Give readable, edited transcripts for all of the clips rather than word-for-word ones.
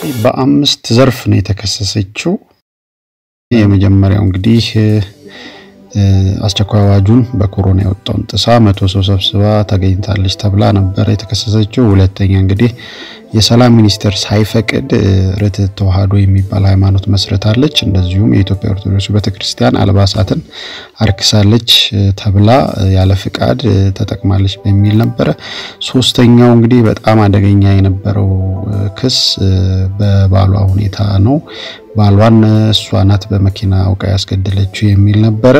በአምስት ዘርፍ ነው የተከሰሰችው። የመጀመሪያው እንግዲህ አስቸኳይ አዋጁን በኮሮና ያወጣውን ጥሳ 100 ሰው ሰብስባ ተገኝታለች ተብላ ነበር የተከሰሰችው። ሁለተኛ እንግዲህ የሰላም ሚኒስተር ሳይፈቅድ ርትዕት ተዋህዶ የሚባል ሃይማኖት መስረታለች፣ እንደዚሁም የኢትዮጵያ ኦርቶዶክስ ቤተክርስቲያን አልባሳትን አርክሳለች ተብላ ያለ ፍቃድ ተጠቅማለች በሚል ነበር። ሶስተኛው እንግዲህ በጣም አደገኛ የነበረው ክስ በባሏ ሁኔታ ነው። ባሏን እሷናት በመኪና አውቃ ያስገደለችው የሚል ነበር።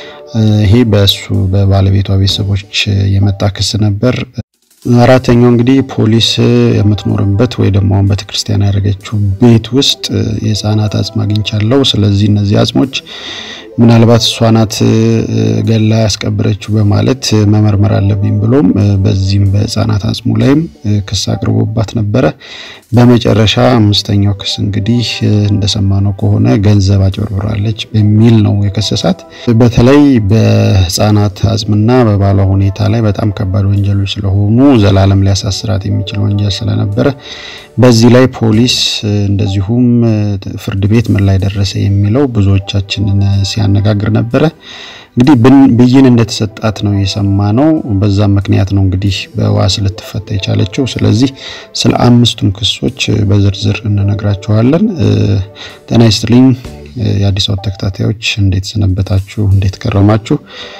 ይሄ በሱ በባለቤቷ ቤተሰቦች የመጣ ክስ ነበር። አራተኛው እንግዲህ ፖሊስ የምትኖርበት ወይ ደግሞ ቤተክርስቲያን ያደረገችው ቤት ውስጥ የህፃናት አጽም አግኝቻለሁ፣ ስለዚህ እነዚህ አጽሞች ምናልባት እሷናት ገላ ያስቀበረችው በማለት መመርመር አለብኝ ብሎም በዚህም በህፃናት አጽሙ ላይም ክስ አቅርቦባት ነበር። በመጨረሻ አምስተኛው ክስ እንግዲህ እንደሰማነው ከሆነ ገንዘብ አጭበርብራለች በሚል ነው የከሰሳት። በተለይ በህፃናት አጽምና በባሏ ሁኔታ ላይ በጣም ከባድ ወንጀሎች ስለሆኑ ዘላለም ሊያሳስራት የሚችል ወንጀል ስለነበረ በዚህ ላይ ፖሊስ እንደዚሁም ፍርድ ቤት ምን ላይ ደረሰ የሚለው ብዙዎቻችንን ሲያነጋግር ነበር። እንግዲህ ብይን እንደተሰጣት ነው የሰማነው። በዛ ምክንያት ነው እንግዲህ በዋስ ልትፈታ የቻለችው። ስለዚህ ስለ አምስቱም ክሶች በዝርዝር እንነግራችኋለን። ጤና ይስጥልኝ የአዲስ አበባ ተከታታዮች፣ እንዴት ሰነበታችሁ? እንዴት ከረማችሁ?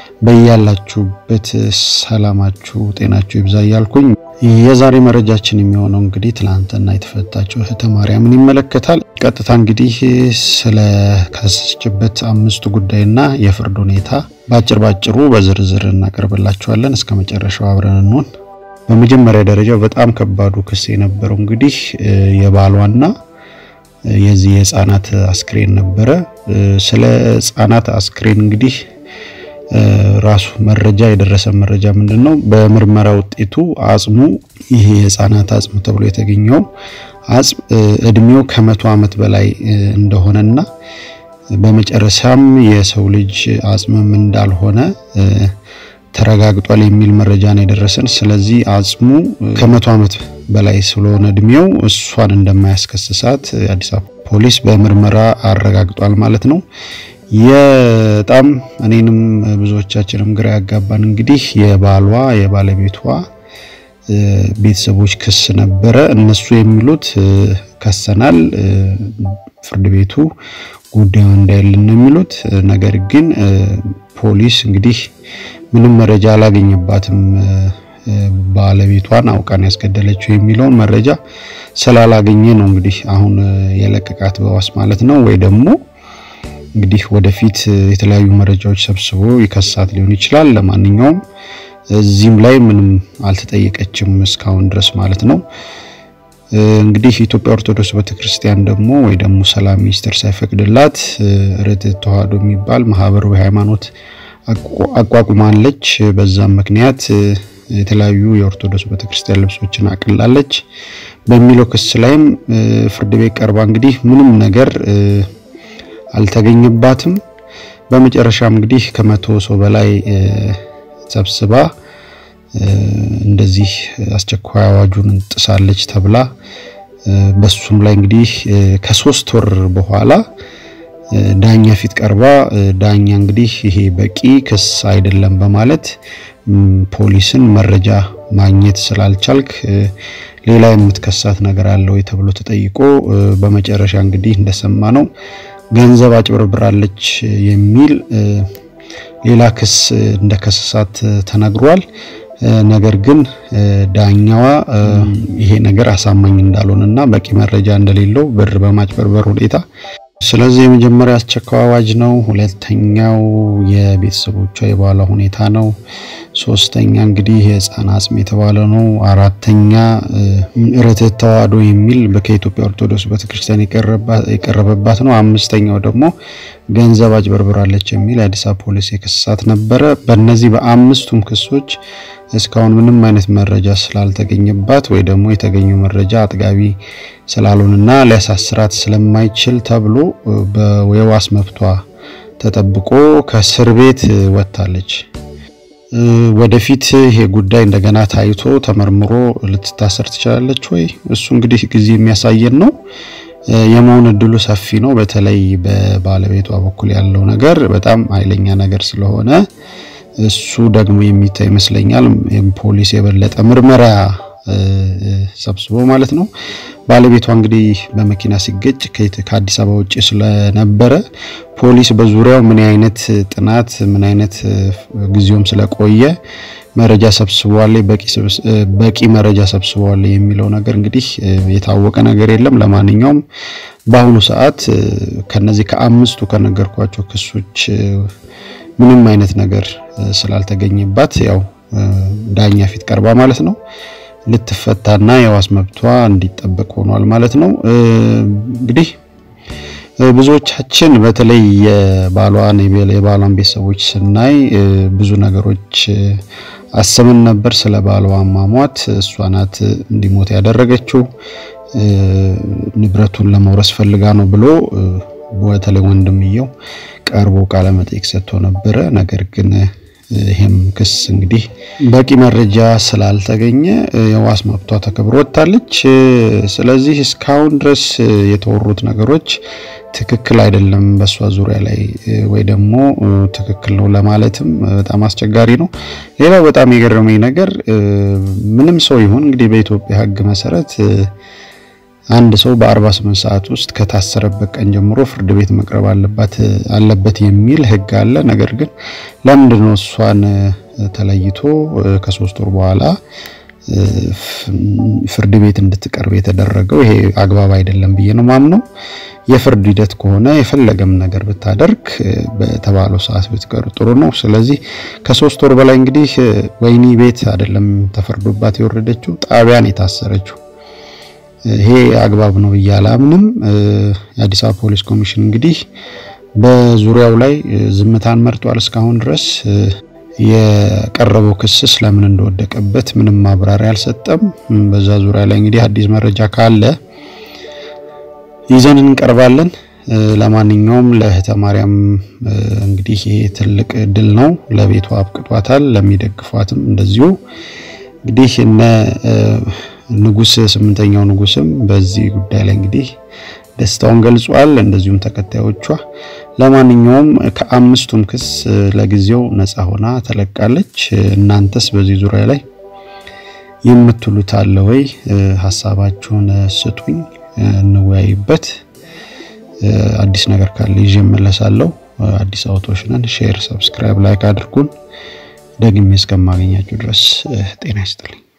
በእያላችሁበት ሰላማችሁ ጤናችሁ ይብዛ እያልኩኝ የዛሬ መረጃችን የሚሆነው እንግዲህ ትላንትና የተፈታችው እህተ ማርያምን ይመለከታል። ቀጥታ እንግዲህ ስለ ከሰሰችበት አምስቱ ጉዳይና የፍርድ ሁኔታ ባጭሩ በዝርዝር እናቀርብላችኋለን። እስከ መጨረሻው አብረን እንሆን። በመጀመሪያ ደረጃ በጣም ከባዱ ክስ የነበረው እንግዲህ የባሏና የዚህ የህፃናት አስክሬን ነበር። ስለ ህፃናት አስክሬን እንግዲህ ራሱ መረጃ የደረሰ መረጃ ምንድነው? በምርመራ ውጤቱ አጽሙ ይሄ የህፃናት አጽም ተብሎ የተገኘው አጽም እድሜው ከ100 ዓመት በላይ እንደሆነና በመጨረሻም የሰው ልጅ አጽምም እንዳልሆነ ተረጋግጧል የሚል መረጃ ነው የደረሰን። ስለዚህ አጽሙ ከ100 ዓመት በላይ ስለሆነ እድሜው እሷን እንደማያስከስሳት አዲስ አበባ ፖሊስ በምርመራ አረጋግጧል ማለት ነው። የጣም እኔንም ብዙዎቻችንም ግራ ያጋባን እንግዲህ የባለቤቷ ቤተሰቦች ክስ ነበር። እነሱ የሚሉት ከሰናል ፍርድ ቤቱ ጉዳዩ እንዳይልን ነው የሚሉት። ነገር ግን ፖሊስ እንግዲህ ምንም መረጃ አላገኘባትም ባለቤቷን አውቃን ያስገደለችው የሚለውን መረጃ ስላላገኘ ነው እንግዲህ አሁን የለቀቃት በዋስ ማለት ነው። ወይ ደግሞ እንግዲህ ወደፊት የተለያዩ መረጃዎች ሰብስቦ ይከሳት ሊሆን ይችላል። ለማንኛውም እዚህም ላይ ምንም አልተጠየቀችም እስካሁን ድረስ ማለት ነው። እንግዲህ ኢትዮጵያ ኦርቶዶክስ ቤተክርስቲያን ደግሞ ወይ ደግሞ ሰላም ሚኒስተር ሳይፈቅድላት ርትዕት ተዋህዶ የሚባል ማህበራዊ ሃይማኖት አቋቁማለች። በዛም ምክንያት የተለያዩ የኦርቶዶክስ ቤተክርስቲያን ልብሶችን አቅልላለች በሚለው ክስ ላይም ፍርድ ቤት ቀርባ እንግዲህ ምንም ነገር አልተገኘባትም። በመጨረሻም እንግዲህ ከ100 ሰው በላይ ሰብስባ እንደዚህ አስቸኳይ አዋጁን ጥሳለች ተብላ በሱም ላይ እንግዲህ ከ3 ወር በኋላ ዳኛ ፊት ቀርባ ዳኛ እንግዲህ ይሄ በቂ ክስ አይደለም በማለት ፖሊስን መረጃ ማግኘት ስላልቻልክ ሌላ የምትከሳት ነገር አለው ተብሎ ተጠይቆ በመጨረሻ እንግዲህ እንደሰማነው ገንዘብ አጭበርብራለች የሚል ሌላ ክስ እንደከሰሳት ተነግሯል። ነገር ግን ዳኛዋ ይሄ ነገር አሳማኝ እንዳልሆነና በቂ መረጃ እንደሌለው ብር በማጭበርበር ሁኔታ ስለዚህ የመጀመሪያ አስቸኳይ አዋጅ ነው። ሁለተኛው የቤተሰቦቿ የባሏ ሁኔታ ነው። ሶስተኛ እንግዲህ የህፃን አጽም የተባለው ነው። አራተኛ ርትዕት ተዋህዶ የሚል በኢትዮጵያ ኦርቶዶክስ ቤተክርስቲያን የቀረበባት ነው። አምስተኛው ደግሞ ገንዘብ አጭበርብራለች የሚል አዲስ አበባ ፖሊስ የከሰሳት ነበር። በእነዚህ በአምስቱም ክሶች እስካሁን ምንም አይነት መረጃ ስላልተገኘባት ወይ ደግሞ የተገኘው መረጃ አጥጋቢ ስላልሆነና ሊያሳስራት ስለማይችል ተብሎ በዋስ መብቷ ተጠብቆ ከእስር ቤት ወጣለች። ወደፊት ይሄ ጉዳይ እንደገና ታይቶ ተመርምሮ ልትታሰር ትችላለች ወይ? እሱ እንግዲህ ጊዜ የሚያሳየን ነው። የመሆን እድሉ ሰፊ ነው በተለይ በባለቤቷ በኩል ያለው ነገር በጣም ኃይለኛ ነገር ስለሆነ እሱ ደግሞ የሚታይ ይመስለኛል ፖሊስ የበለጠ ምርመራ ሰብስቦ ማለት ነው ባለቤቷ እንግዲህ በመኪና ሲገጭ ከአዲስ አበባ ውጪ ስለነበረ ፖሊስ በዙሪያው ምን አይነት ጥናት ምን አይነት ግዚያም ስለቆየ መረጃ ሰብስቧል በቂ መረጃ ሰብስቧል የሚለው ነገር እንግዲህ የታወቀ ነገር የለም ለማንኛውም በአሁኑ ሰዓት ከነዚህ ከአምስቱ ከነገርኳቸው ክሶች ምንም አይነት ነገር ስላልተገኘባት ያው ዳኛ ፊት ቀርባ ማለት ነው ልትፈታና የዋስ መብቷ እንዲጠበቅ ሆኗል ማለት ነው እንግዲህ ብዙዎቻችን በተለይ የባሏን ቤተሰቦች ስናይ ብዙ ነገሮች አሰምን ነበር ስለ ባሏ ማሟት እሷ ናት እንዲሞት ያደረገችው ንብረቱን ለመውረስ ፈልጋ ነው ብሎ በተለይ ወንድምየው ቀርቦ ቃለ መጠይቅ ሰጥቶ ነበር ነገር ግን ይሄም ክስ እንግዲህ በቂ መረጃ ስላልተገኘ የዋስ መብቷ ተከብሮ ወጣለች ስለዚህ እስካሁን ድረስ የተወሩት ነገሮች ትክክል አይደለም በሷ ዙሪያ ላይ ወይ ደግሞ ትክክል ነው ለማለትም በጣም አስቸጋሪ ነው ሌላው በጣም የገረመኝ ነገር ምንም ሰው ይሁን እንግዲህ በኢትዮጵያ ሕግ መሰረት አንድ ሰው በ48 ሰዓት ውስጥ ከታሰረበት ቀን ጀምሮ ፍርድ ቤት መቅረብ አለበት የሚል ሕግ አለ ነገር ግን ለምንድነው እሷን ተለይቶ ከ3 ወር በኋላ ፍርድ ቤት እንድትቀርብ የተደረገው ይሄ አግባብ አይደለም ብዬ ነው ማምነው የፍርድ ሂደት ከሆነ የፈለገም ነገር ብታደርግ በተባለው ሰዓት ብትቀር ጥሩ ነው ስለዚህ ከ3 ወር በላይ እንግዲህ ወይኒ ቤት አይደለም ተፈርዶባት የወረደችው ጣቢያን የታሰረችው ይሄ አግባብ ነው ይያላምንም የአዲስ አበባ ፖሊስ ኮሚሽን እንግዲህ በዙሪያው ላይ ዝምታን መርጧል እስካሁን ድረስ የቀረበው ክስ ለምን እንደወደቀበት ምንም ማብራሪያ አልሰጠም በዛ ዙሪያ ላይ እንግዲህ አዲስ መረጃ ካለ ይዘን እንቀርባለን ለማንኛውም ለእህተ ማርያም እንግዲህ ይሄ ትልቅ ድል ነው ለቤቷ አብቅቷታል ለሚደግፏትም እንደዚሁ እንግዲህ ንጉስ 8ኛው ንጉስም በዚህ ጉዳይ ላይ እንግዲህ ደስታውን ገልጿል እንደዚሁም ተከታዮቿ ለማንኛውም ከአምስቱም ክስ ለጊዜው ነፃ ሆና ተለቃለች እናንተስ በዚህ ዙሪያ ላይ የምትሉት አለ ወይ ሐሳባችሁን ስጡኝ እንወያይበት አዲስ ነገር ካለ ይዤ መለሳለሁ አዲስ አውቶሽ ነን ሼር ሰብስክራይብ ላይክ አድርጉን ደግሜ እስከማገኛችሁ ድረስ ጤና ይስጥልኝ